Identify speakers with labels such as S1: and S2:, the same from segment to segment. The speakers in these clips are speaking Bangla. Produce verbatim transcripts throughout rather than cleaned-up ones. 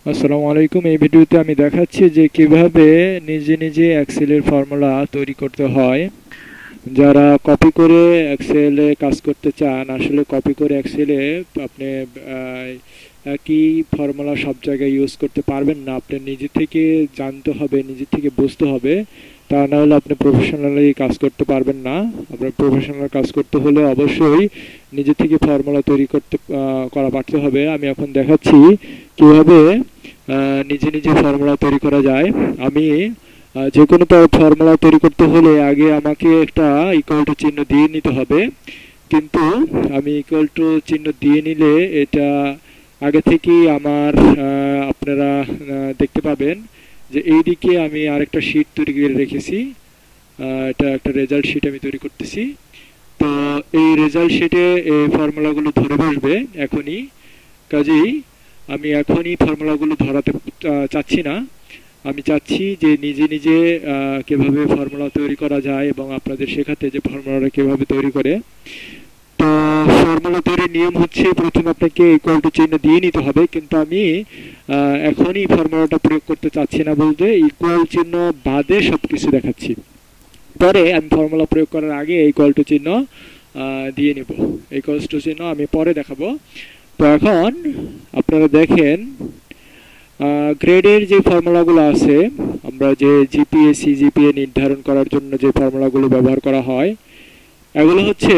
S1: আসসালামু আলাইকুম। এই ভিডিওতে আমি দেখাচ্ছি যে কিভাবে নিজে নিজে এক্সেলের ফর্মুলা তৈরি করতে হয়। যারা কপি করে এক্সেলে কাজ করতে চান, আসলে কপি করে এক্সেলে আপনি আহ, একই ফর্মুলা সব জায়গায় ইউজ করতে পারবেন না। আপনি নিজে থেকে জানতে হবে, নিজে থেকে বুঝতে হবে, তা না হলে আপনি প্রফেশনালি কাজ করতে পারবেন না। আপনার প্রফেশনাল কাজ করতে হলে অবশ্যই নিজে থেকে ফর্মুলা তৈরি করতে আহ, করা পারতে হবে। আমি এখন দেখাচ্ছি কিভাবে আহ, নিজে নিজে ফর্মুলা তৈরি করা যায়। আমি আহ, যে কোনো ফর্মুলা তৈরি করতে হলে আগে আমাকে একটা ইকুয়াল টু চিহ্ন দিয়ে নিতে হবে, কিন্তু আমি ইকুয়াল টু চিহ্ন দিয়ে নিলে এটা আগে থেকেই আমার আহ, আপনারা আহ, দেখতে পাবেন যে এইদিকে আমি আরেকটা শীট তৈরি করে রেখেছি। আহ, এটা একটা রেজাল্ট শীট আমি তৈরি করতেছি। তো এই রেজাল্ট শীটে এই ফর্মুলাগুলো ধরে বসবে এখনই। কাজেই আমি এখনই ফর্মুলাগুলো ধরাতে আহ, চাচ্ছি না। আমি চাচ্ছি যে নিজে নিজে আহ, কিভাবে ফর্মুলা তৈরি করা যায় এবং আপনাদের শেখাতে যে ফর্মুলাটা কিভাবে তৈরি করে। তো ফর্মুলা তৈরির নিয়ম হচ্ছে প্রথমে আপনাকে ইকুয়াল টু চিহ্ন দিয়ে নিতে হবে, কিন্তু আমি আহ, এখনই ফর্মুলাটা প্রয়োগ করতে চাচ্ছি না বলতে ইকুয়াল চিহ্ন বাদে সবকিছু দেখাচ্ছি। পরে আমি ফর্মুলা প্রয়োগ করার আগে ইকুয়াল টু চিহ্ন আহ, দিয়ে নিব। ইকুয়াল টু চিহ্ন আমি পরে দেখাবো। তো এখন আপনারা দেখেন গ্রেডের যে ফর্মুলাগুলো আছে, আমরা যে জিপিএ সিজিপিএ নির্ধারণ করার জন্য যে ফর্মুলাগুলো ব্যবহার করা হয়, এগুলো হচ্ছে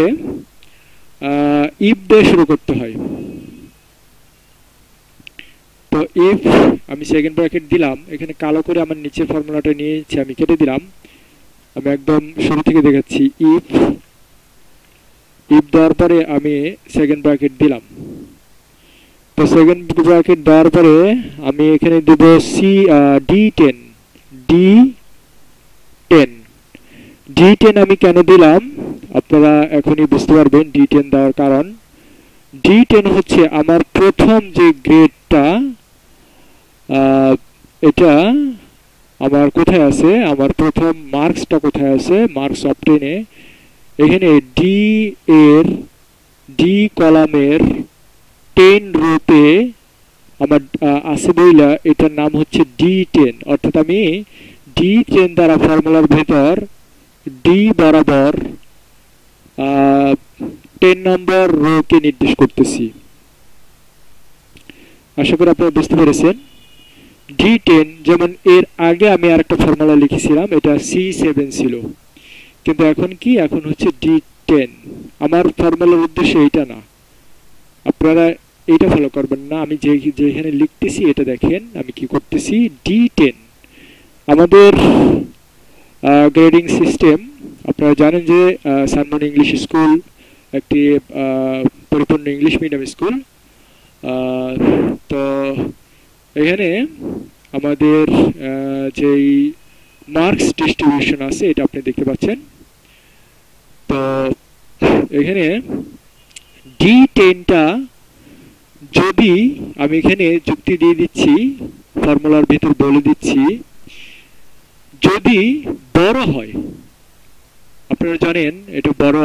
S1: ইফ দিয়ে শুরু করতে হয়। তো ইফ আমি সেকেন্ড ব্র্যাকেট দিলাম, এখানে কালো করে আমার নিচের ফর্মুলাটা নিয়েছি, আমি কেটে দিলাম। আমি একদম শুরু থেকে দেখাচ্ছি। ইফ ইফ দেওয়ার পরে আমি সেকেন্ড ব্র্যাকেট দিলাম। তো সেকেন্ড ব্র্যাকেট দেওয়ার পরে আমি এখানে দেব C D ten D ten D ten আমি কেন দিলাম আপনারা এখনই বুঝতে পারবেন ডি টেন দেওয়ার কারণ। ডি টেন হচ্ছে আমার প্রথম যে গ্রেডটা, এটা আমার কোথায় আছে, আমার প্রথম মার্কসটা কোথায় আছে, মার্কস অফ টেনে এখানে ডি এর ডি কলামের টেন রোতে আমার আছে বইলা এটার নাম হচ্ছে ডি টেন। অর্থাৎ আমি ডি টেন দ্বারা ফর্মুলার ভেতর ডি বরাবর টেন নম্বর রোকে নির্দেশ করতেছি। আশা করি আপনারা বুঝতে পেরেছেন। ডি টেন যেমন এর আগে আমি আরেকটা ফর্মুলা লিখেছিলাম, এটা সি সেভেন ছিল, কিন্তু এখন কি, এখন হচ্ছে ডি টেন। আমার ফর্মুলার উদ্দেশ্য এইটা না, আপনারা এইটা ফলো করবেন না। আমি যে যেখানে লিখতেছি এটা দেখেন আমি কি করতেছি। ডি টেন আমাদের গ্রেডিং সিস্টেম, আপনারা জানেন যে সানমন ইংলিশ স্কুল একটি পরিপূর্ণ ইংলিশ মিডিয়াম স্কুল। তো এখানে আমাদের যেই মার্কস ডিস্ট্রিবিউশন আছে এটা আপনি দেখতে পাচ্ছেন। তো এখানে ডি টেনটা যদি আমি এখানে যুক্তি দিয়ে দিচ্ছি, ফর্মুলার ভিতর বলে দিচ্ছি, যদি বড় হয়, আপনারা জানেন এটা বড়,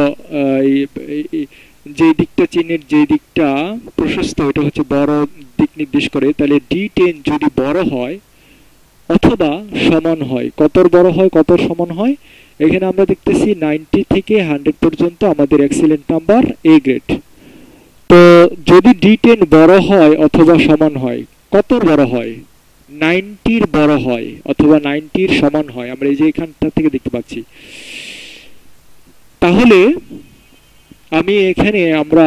S1: যে দিকটা চিহ্নের যে দিকটা প্রশস্ত এটা হচ্ছে বড় দিক নির্দেশ করে, তাহলে ডি টেন যদি বড় হয় অথবা সমান হয়, কতর বড় হয় কতর সমান হয়, এখানে আমরা দেখতেছি নাইনটি থেকে হান্ড্রেড পর্যন্ত আমাদের এক্সিলেন্ট নাম্বার এ গ্রেড। তো যদি ডি টেন বড় হয় অথবা সমান হয়, কতর বড় হয়, নাইনটির বড় হয় অথবা নাইনটির সমান হয়, আমরা এই যে এখানটা থেকে দেখতে পাচ্ছি। তাহলে আমি এখানে আমরা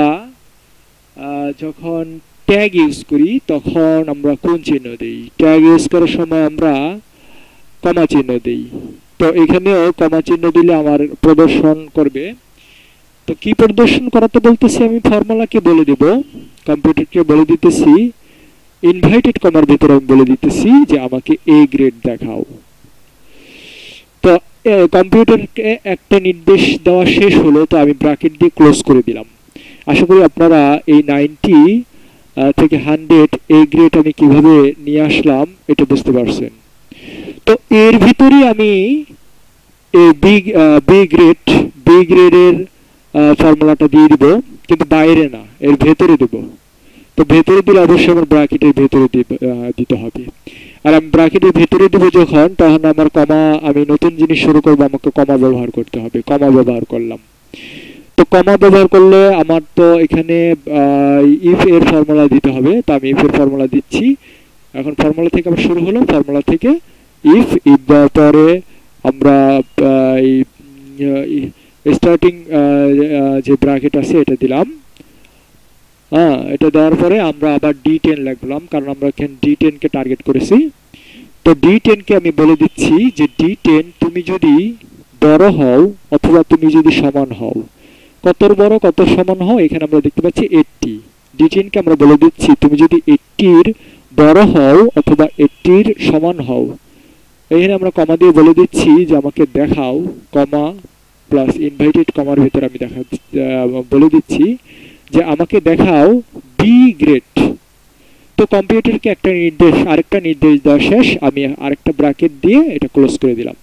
S1: যখন ট্যাগ ইউজ করি তখন আমরা কোন চিহ্ন দেই, ট্যাগ ইউজ করার সময় আমরা কমা চিহ্ন দেই। তো এখানেও কমা চিহ্ন দিলে আমার প্রদর্শন করবে। তো কি প্রদর্শন করাতে বলতেছি, আমি ফর্মুলাকে বলে দেব, কম্পিউটারকে বলে দিতেছি, ইনভাইটেড কমার ভিতরে আমি বলে দিতেছি যে আমাকে এ গ্রেড দেখাও। তো কম্পিউটারকে একটা নির্দেশ দেওয়া শেষ হলো, তো আমি ব্র্যাকেট দিয়ে ক্লোজ করে দিলাম। আশা করি আপনারা এই নাইনটি থেকে হান্ড্রেড এ গ্রেড আমি কিভাবে নিয়ে আসলাম এটা বুঝতে পারছেন। তো এর ভিতরে আমি বি বি গ্রেড বি গ্রেডের ফর্মুলাটা দিয়ে দিব, কিন্তু বাইরে না, এর ভেতরে দেব। তো ভেতরে দিলে অবশ্যই আমার ব্র্যাকেটের ভেতরে দিতে হবে। আর আমি ব্র্যাকেটের ভেতরে দেব যখন, তখন আমার কমা, আমি নতুন জিনিস শুরু করব, আমাকে কমা ব্যবহার করতে হবে। কমা ব্যবহার করলাম। তো কমা ব্যবহার করলে আমার তো এখানে ইফ এর ফর্মুলা দিতে হবে, তো আমি ইফ এর ফর্মুলা দিচ্ছি। এখন ফর্মুলা থেকে আবার শুরু হলো, ফর্মুলা থেকে ইফ, ইফ দেওয়ার পরে আমরা স্টার্টিং যে ব্র্যাকেট আছে এটা দিলাম। হ্যাঁ, এটা দেওয়ার পরে আমরা আবার ডি টেন লিখলাম, কারণ আমরা এখানে ডি টেন কে টার্গেট করেছি। তো ডি টেন কে আমি বলে দিচ্ছি যে ডি টেন তুমি যদি বড় হও অথবা তুমি যদি সমান হও। কত বড় কত সমান হও, এখানে আমরা দেখতে পাচ্ছি আশি। ডি টেন কে আমরা বলে দিচ্ছি তুমি যদি আশি এর বড় হও অথবা আশি এর সমান হও। এখানে আমরা কমা দিয়ে বলে দিচ্ছি যে আমাকে দেখাও, কমা প্লাস ইনভাইটেড কমার ভিতরে আমি দেখা বলে দিচ্ছি যে আমাকে দেখাও বি গ্রেড। তো কম্পিউটারকে একটা নির্দেশ, আরেকটা নির্দেশ দেওয়া শেষ, আমি আরেকটা ব্র্যাকেট দিয়ে এটা ক্লোজ করে দিলাম।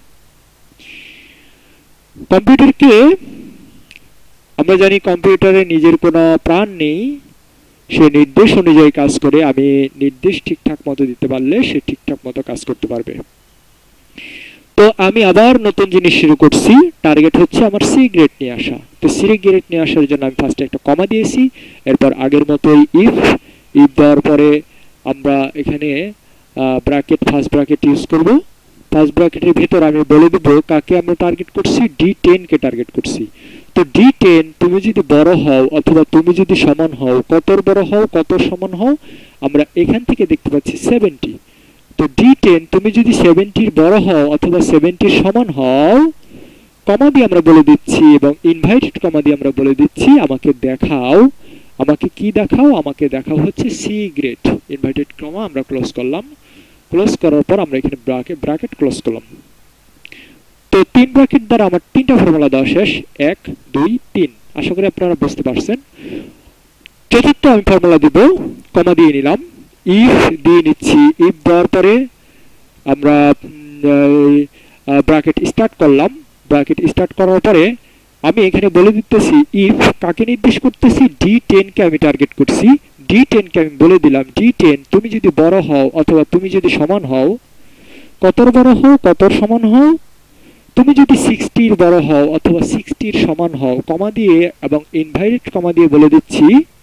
S1: কম্পিউটারকে আমরা জানি কম্পিউটারে নিজের কোনো প্রাণ নেই, সে নির্দেশ অনুযায়ী কাজ করে। আমি নির্দেশ ঠিকঠাক মতো দিতে পারলে সে ঠিকঠাক মতো কাজ করতে পারবে। তো আমি আবার নতুন জিনিস শুরু করছি, টার্গেট হচ্ছে আমার সি গ্রেড নিয়ে আসা। তো সি গ্রেড নিয়ে আসার জন্য আমি ফার্স্টে একটা কমা দিয়েছি, এরপর আগের মতোই ইফ, ইফ দেওয়ার পরে আমরা এখানে ব্র্যাকেট, ফার্স্ট ব্র্যাকেট ইউজ করব। ফার্স্ট ব্র্যাকেটের ভিতর আমি বলে দেব কাকে আমরা টার্গেট করছি, ডি টেন কে টার্গেট করছি। তো ডি টেন তুমি যদি বড় হও অথবা তুমি যদি সমান হও, কতর বড় হও কত সমান হও, আমরা এখান থেকে দেখতে পাচ্ছি সেভেন্টি। তো ডি টেন তুমি যদি সেভেন্টি এর বড় হও অথবা সেভেন্টি এর সমান হও, কমা দিয়ে আমরা বলে দিচ্ছি এবং ইনভাইটেড কমা দিয়ে আমরা বলে দিচ্ছি আমাকে দেখাও, আমাকে কি দেখাও, আমাকে দেখাও হচ্ছে সি গ্রেড। ইনভাইটেড কমা আমরা ক্লোজ করলাম। ক্লোজ করার পর আমরা এখানে ব্র্যাকেট ব্র্যাকেট ক্লোজ করলাম। তো তিন ব্র্যাকেট দ্বারা আমার তিনটা ফর্মুলা দেওয়া শেষ, এক দুই তিন। আশা করি আপনারা বুঝতে পারছেন। চতুর্থ আমি ফর্মুলা দিব, কমা দিয়ে নিলাম, ইফ দিয়ে নিচ্ছি। ইফ দেওয়ার পরে আমরা ব্র্যাকেট স্টার্ট করলাম। ব্র্যাকেট স্টার্ট করার পরে আমি এখানে বলে দিতেছি ইফ কাকে নির্দেশ করতেছি, ডি টেন কে আমি টার্গেট করছি। ডি টেন কে আমি বলে দিলাম ডি টেন তুমি যদি বড় হও অথবা তুমি যদি সমান হও, কতর বড় হও কতর সমান হও, তুমি যদি সিক্সটি এর বড় হও অথবা সিক্সটি এর সমান হও। কমা দিয়ে এবং ইনভাইটেড কমা দিয়ে বলে দিচ্ছি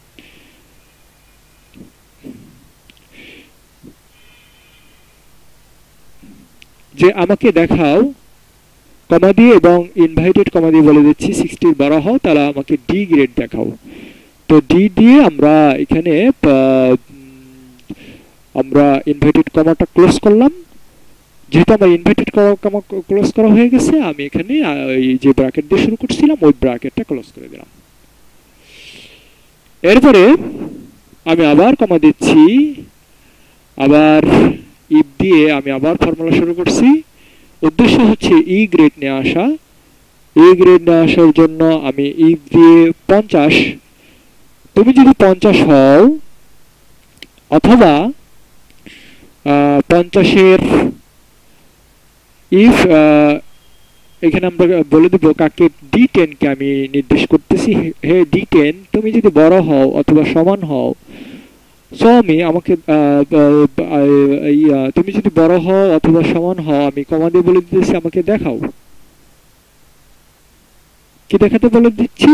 S1: যে আমাকে দেখাও, কমা দিয়ে এবং ইনভাইটেড কমা দিয়ে বলে দিচ্ছি সিক্সটি এর বড় হও, তাহলে আমাকে ডি গ্রেড দেখাও। তো ডি দিয়ে আমরা এখানে আমরা ইনভাইটেড কমাটা ক্লোজ করলাম। যেহেতু আমার ইনভাইটেড কমা ক্লোজ করা হয়ে গেছে, আমি এখানে এই যে ব্র্যাকেট দিয়ে শুরু করছিলাম ওই ব্র্যাকেটটা ক্লোজ করে দিলাম। এরপরে আমি আবার কমা দিচ্ছি, আবার ইফ দিয়ে আমি আবার ফর্মুলা শুরু করছি। উদ্দেশ্য হচ্ছে ই গ্রেড নিয়ে আসা। ই গ্রেড নিয়ে আসার জন্য আমি ইফ দিয়ে পঞ্চাশ, তুমি যদি পঞ্চাশ হও অথবা পঞ্চাশের ইফ, এখানে আমরা বলে দেব কাকে, ডি টেন কে আমি নির্দেশ করতেছি, হে ডি টেন তুমি যদি বড় হও অথবা সমান হও। সো আমি আমাকে তুমি যদি বড় হও অথবা সমান হও, আমি কমা দিয়ে বলে দিতেছি আমাকে দেখাও। কি দেখাতে বলে দিচ্ছি,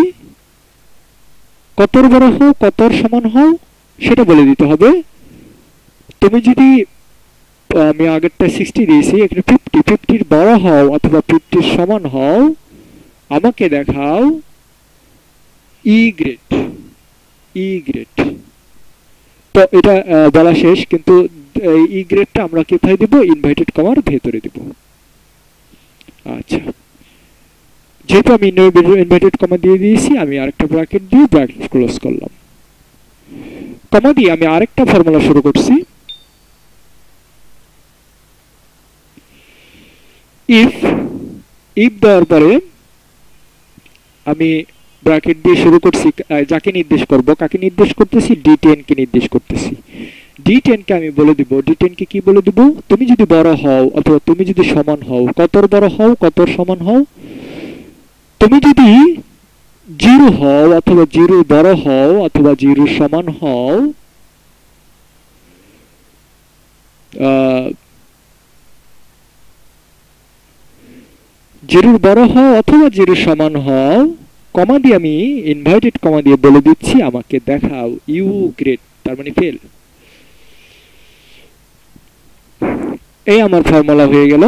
S1: কতর বড় হও কতর সমান হও সেটা বলে দিতে হবে। তুমি যদি, আমি আগেরটা সিক্সটি দিয়েছি, এখানে ফিফটি, ফিফটির বড় হও অথবা ফিফটির সমান হও, আমাকে দেখাও ই গ্রেড, ই গ্রেড। তো এটা বলা শেষ, কিন্তু ই গ্রেডটা আমরা কোথায় দিব, ইনভাইটেড কমার ভেতরে দিব। আচ্ছা, যেহেতু আমি ইনভাইটেড কমা দিয়ে দিয়েছি, আমি আরেকটা ব্র্যাকেট দিয়ে ব্র্যাকেট ক্লোজ করলাম। কমা দিয়ে আমি আরেকটা ফর্মুলা শুরু করছি, ইফ। ইফ দেওয়ার পরে আমি ব্র্যাকেট দিয়ে শুরু করছি, যাকে নির্দেশ করব, কাকে নির্দেশ করতেছি, ডি টেন কে নির্দেশ করতেছি। ডি টেন কে আমি বলে দিব, ডি টেন কে কি বলে দিব, তুমি যদি বড় হও অথবা তুমি যদি সমান হও, কতর বড় হও কতর সমান হও। তুমি যদি জিরো হও অথবা জিরো বড় হও অথবা জিরো সমান হও, জিরোর বড় হও অথবা জিরোর সমান হও, কমা দিয়ে আমি ইনভার্টেড কমা দিয়ে বলে দিচ্ছি আমাকে দেখাও ইউ গ্রেড, তার মানে ফেল। এই আমার ফর্মুলা হয়ে গেল।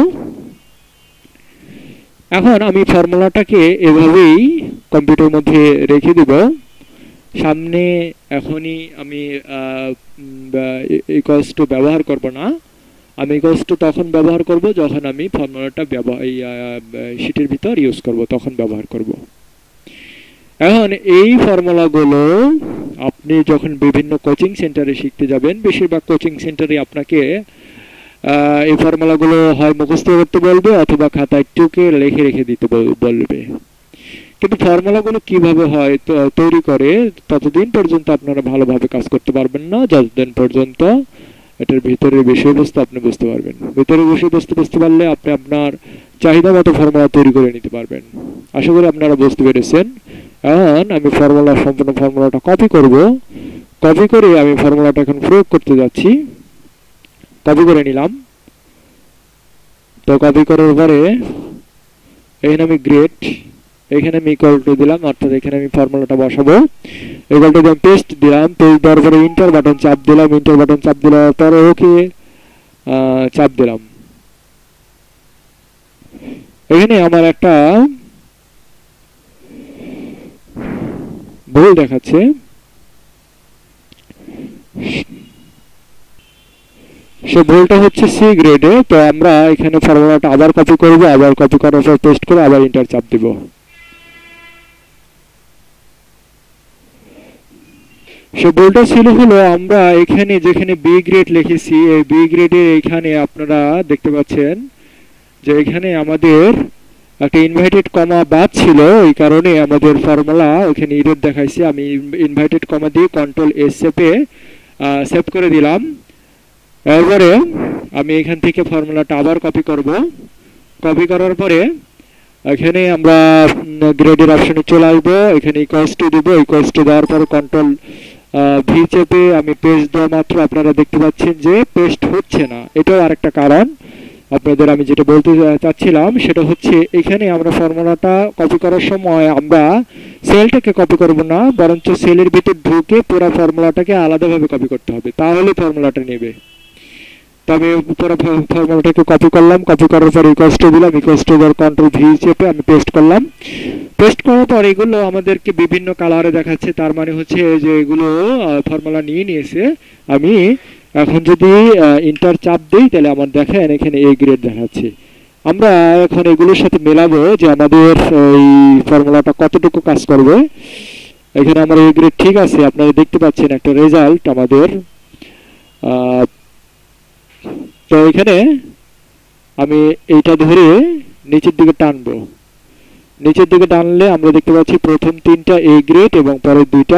S1: এখন আমি ফর্মুলাটাকে এভাবেই কম্পিউটার মধ্যে রেখে দেব। সামনে এখনই আমি ইকুয়ালস টু ব্যবহার করব না, আমি ইকুয়ালস টু তখন ব্যবহার করব যখন আমি ফর্মুলাটা শীটের ভিতর ইউজ করব, তখন ব্যবহার করব। এখন এই ফর্মুলাগুলো আপনি যখন বিভিন্ন কোচিং সেন্টারে শিখতে যাবেন, বেশিরভাগ কোচিং সেন্টারে আপনাকে এই ফর্মুলাগুলো হয় মুখস্থ করতে বলবে অথবা খাতায় টুকে লিখে রেখে দিতে বলবে। কিন্তু ফর্মুলাগুলো কিভাবে হয় তৈরি করে ততদিন পর্যন্ত আপনারা ভালোভাবে কাজ করতে পারবেন না, যতদিন পর্যন্ত এটার ভিতরের বিষয়বস্তু আপনি বুঝতে পারবেন। ভিতরের বিষয়বস্তু বুঝতে পারলে আপনি আপনার চাহিদা মতো ফর্মুলা তৈরি করে নিতে পারবেন। আশা করি আপনারা বুঝতে পেরেছেন। এখন আমি ফর্মুলা সম্পূর্ণ ফর্মুলাটা কপি করব। কপি করে আমি ফর্মুলাটা এখন প্রয়োগ করতে যাচ্ছি। কপি করে নিলাম। তো কপি করার পরে এখানে আমি গ্রেড, এখানে আমি ইকুয়াল টু দিলাম, অর্থাৎ এখানে আমি ফর্মুলাটা বসাবো। ইকুয়াল টু দিলাম, পেস্ট দিলাম, পেস্ট দেওয়ার পরে এন্টার বাটন চাপ দিলাম, এন্টার বাটন চাপ দেওয়ার পরে ওকে চাপ দিলাম। এখানে আমার একটা ভুল দেখাচ্ছে। সে ভুলটা হচ্ছে সি গ্রেডে। তো আমরা এখানে ফর্মুলাটা আবার কপি করব, আবার কপি করার পর পেস্ট করে আবার এন্টার চাপ দিব। সে ভুলটা ছিল হলো আমরা এখানে যেখানে বি গ্রেড লিখেছি, এই বি গ্রেডের এখানে আপনারা দেখতে পাচ্ছেন যে এখানে আমাদের একটা ইনভার্টেড কমা বাদ ছিল, এই কারণে আমাদের ফর্মুলা এখানে এরর দেখাইছে। আমি ইনভার্টেড কমা দিয়ে কন্ট্রোল এস চেপে সেভ করে দিলাম। এরপরে আমি এখান থেকে ফর্মুলাটা আবার কপি করব। কপি করার পরে এখানে আমরা গ্রেডের অপশনে চলে আসবো, এখানে ইকুয়ালস টু দেব। ইকুয়ালস টু দেওয়ার পর কন্ট্রোল ভি চেপে আমি পেস্ট দেওয়া মাত্র আপনারা দেখতে পাচ্ছেন যে পেস্ট হচ্ছে না। এটাও আরেকটা কারণ আপনাদের আমি যেটা বলতে চাচ্ছিলাম সেটা হচ্ছে এখানে আমরা ফর্মুলাটা কপি করার সময় আমরা সেলটাকে কপি করব না, বরঞ্চ সেলের ভিতর ঢুকে পুরো ফর্মুলাটাকে আলাদাভাবে কপি করতে হবে, তাহলে ফর্মুলাটা নেবে। তবে পুরো ফর্মুলাটাকে কপি করলাম, কপি করার পর ইকুয়ালস টু দিলাম, ইকুয়ালস টু দেওয়ার কন্ট্রোল ভি চেপে আমি পেস্ট করলাম। পেস্ট করার পর এগুলো আমাদেরকে বিভিন্ন কালারে দেখাচ্ছে, তার মানে হচ্ছে যে এগুলো ফর্মুলা নিয়ে নিয়েছে। আমি এখন যদি এন্টার চাপ দেই তাহলে আমার দেখেন এখানে এ গ্রেড দেখাচ্ছে। আমরা এখন এগুলোর সাথে মেলাবো যে আমাদের এই ফর্মুলাটা কতটুকু কাজ করবে। এখানে আমার এ গ্রেড ঠিক আছে, আপনারা দেখতে পাচ্ছেন একটা রেজাল্ট আমাদের। তো এখানে আমি এইটা ধরে নিচের দিকে টানবো। নিচের দিকে টানলে আমরা দেখতে পাচ্ছি প্রথম তিনটা এ গ্রেড এবং পরের দুইটা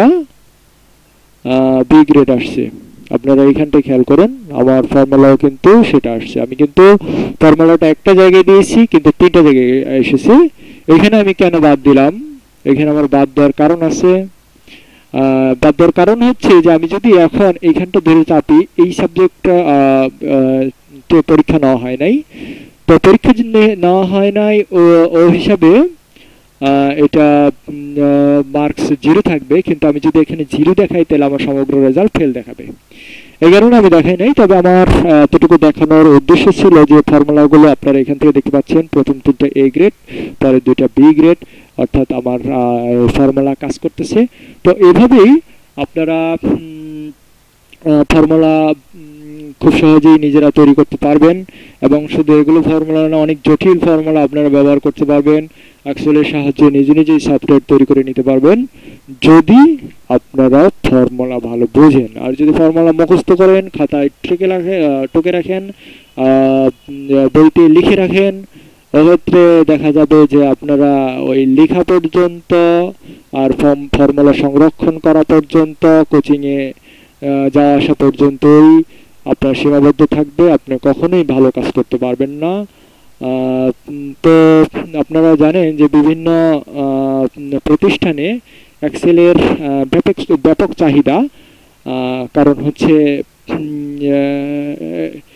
S1: বি গ্রেড আসছে। আপনারা এইখানটা খেয়াল করুন, আমার ফর্মুলাও কিন্তু সেটা আসছে। আমি কিন্তু ফর্মুলাটা একটা জায়গায় দিয়েছি কিন্তু তিনটা জায়গায় এসেছে। এখানে আমি কেন বাদ দিলাম, এখানে আমার বাদ দেওয়ার কারণ আছে। বাদ দেওয়ার কারণ হচ্ছে যে আমি যদি এখন এইখানটা ধরে চাপি, এই সাবজেক্টটা পরীক্ষা নেওয়া হয় নাই, তো পরীক্ষা নেওয়া হয় নাই ও হিসাবে এটা মার্কস জিরো থাকবে। কিন্তু আমি যদি এখানে জিরো দেখাই তাহলে আমার সমগ্র রেজাল্ট ফেল দেখাবে, এই কারণে আমি দেখাই নাই। তবে আমার এতটুকু দেখানোর উদ্দেশ্য ছিল যে ফর্মুলাগুলো আপনারা এখান থেকে দেখতে পাচ্ছেন, প্রথম তিনটা এ গ্রেড, পরে দুইটা বি গ্রেড, অর্থাৎ আমার ফর্মুলা কাজ করতেছে। তো এভাবেই আপনারা ফর্মুলা খুব সহজেই নিজেরা তৈরি করতে পারবেন। এবং শুধু এগুলো ফর্মুলা না, অনেক জটিল ফর্মুলা আপনারা ব্যবহার করতে পারবেন। এক্সেলের সাহায্যে নিজে নিজেই সফটওয়্যার তৈরি করে নিতে পারবেন যদি আপনারা ফর্মুলা ভালো বোঝেন। আর যদি ফর্মুলা মুখস্থ করেন, খাতায় টুকে রাখেন টুকে রাখেন বইতে লিখে রাখেন, এক্ষেত্রে দেখা যাবে যে আপনারা ওই লেখা পর্যন্ত আর ফর্মুলা সংরক্ষণ করা পর্যন্ত, কোচিংয়ে যাওয়া আসা পর্যন্তই আপনার সীমাবদ্ধ থাকবে। আপনি কখনোই ভালো কাজ করতে পারবেন না। তো আপনারা জানেন যে বিভিন্ন প্রতিষ্ঠানে এক্সেলের ব্যাপক ব্যাপক চাহিদা, কারণ হচ্ছে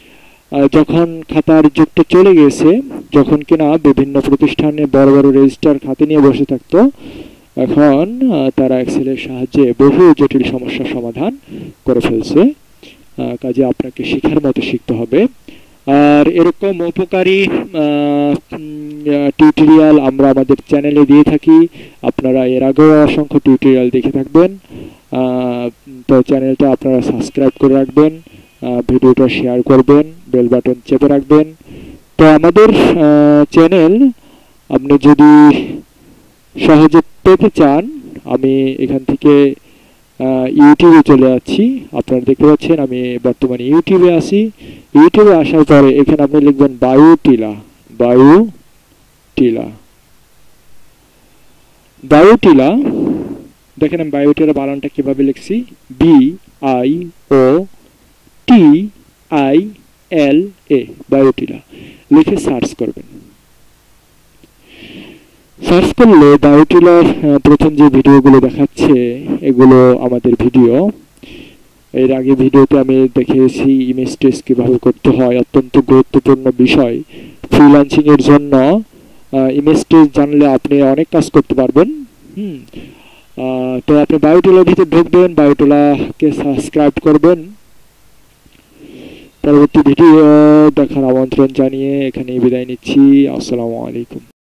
S1: যখন খাতার যুগটা চলে গেছে, যখন কিনা বিভিন্ন প্রতিষ্ঠানে বড় বড় রেজিস্টার খাতে নিয়ে বসে থাকতো, এখন তারা এক্সেলের সাহায্যে বহু জটিল সমস্যার সমাধান করে ফেলছে। কাজে আপনাকে শেখার মতো শিখতে হবে। আর এরকম উপকারী টিউটোরিয়াল আমরা আমাদের চ্যানেলে দিয়ে থাকি। আপনারা এর আগেও অসংখ্য টিউটোরিয়াল দেখে থাকবেন। তো চ্যানেলটা আপনারা সাবস্ক্রাইব করে রাখবেন, ভিডিওটা শেয়ার করবেন, বেল বাটন চেপে রাখবেন। তো আমাদের চ্যানেল আপনি যদি সহজে পেতে চান, আমি এখান থেকে ইউটিউবে চলে যাচ্ছি। আপনারা দেখতে পাচ্ছেন আমি বর্তমানে ইউটিউবে আছি। ইউটিউবে আসার পরে এখানে আপনি লিখবেন বায়োটিলা, বায়োটিলা, বায়োটিলা। দেখেন আমি বায়োটিলা বানানটা কিভাবে লিখছি, B I O T I L A, Biotila লিখে সার্চ করবেন। সার্চ করলে বায়োটিলার প্রথম যে ভিডিওগুলো দেখাচ্ছে এগুলো আমাদের ভিডিও। এর আগে ভিডিওতে আমি দেখিয়েছি ইমেজ টেস্ট কিভাবে করতে হয়, অত্যন্ত গুরুত্বপূর্ণ বিষয়। ফ্রিল্যান্সিং এর জন্য ইমেজ টেস্ট জানলে আপনি অনেক কাজ করতে পারবেন। হুম তো আপনি বায়োটিলার ভিতরে ঢুকবেন, বায়োটিলাকে সাবস্ক্রাইব করবেন। পরবর্তী ভিডিও দেখার আমন্ত্রণ জানিয়ে এখানেই বিদায় নিচ্ছি। আসসালামু আলাইকুম।